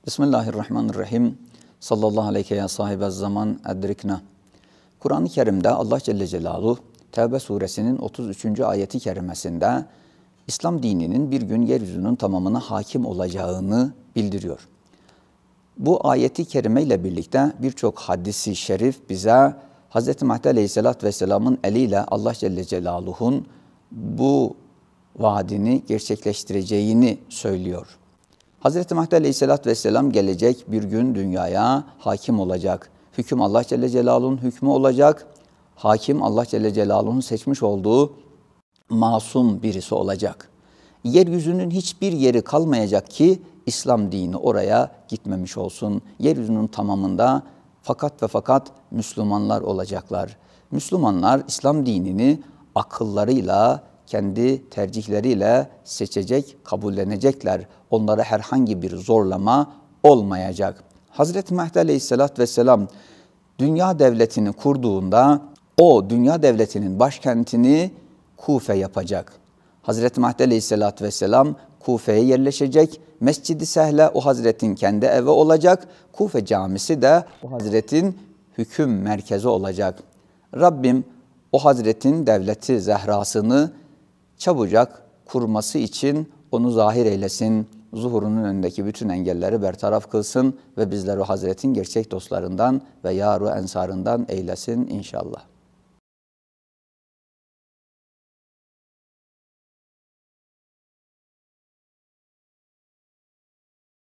Bismillahirrahmanirrahim. Sallallahu aleyke ya sahibez zaman edrikna. Kur'an-ı Kerim'de Allah Celle Celaluhu Tevbe suresinin 33. ayeti kerimesinde İslam dininin bir gün yeryüzünün tamamına hakim olacağını bildiriyor. Bu ayeti kerime ile birlikte birçok hadisi şerif bize Hz. Mahdi Aleyhisselatü Vesselam'ın eliyle Allah Celle Celaluhu'nun bu vaadini gerçekleştireceğini söylüyor. Hz. Mahdi Aleyhisselatü Vesselam gelecek bir gün dünyaya hakim olacak. Hüküm Allah Celle Celaluhu'nun hükmü olacak. Hakim Allah Celle Celaluhu'nun seçmiş olduğu masum birisi olacak. Yeryüzünün hiçbir yeri kalmayacak ki İslam dini oraya gitmemiş olsun. Yeryüzünün tamamında fakat ve fakat Müslümanlar olacaklar. Müslümanlar İslam dinini akıllarıyla, kendi tercihleriyle seçecek, kabullenecekler. Onlara herhangi bir zorlama olmayacak. Hazreti Mahdi Aleyhisselatü Vesselam dünya devletini kurduğunda o dünya devletinin başkentini Kufe yapacak. Hazreti Mahdi Aleyhisselatü Vesselam Kufe'ye yerleşecek. Mescid-i Sehle o Hazretin kendi evi olacak. Kufe camisi de o Hazretin hüküm merkezi olacak. Rabbim o Hazretin devleti zehrasını çabucak kurması için onu zahir eylesin. Zuhurunun önündeki bütün engelleri bertaraf kılsın ve bizleri o Hazretin gerçek dostlarından ve yar-ı ensarından eylesin inşallah.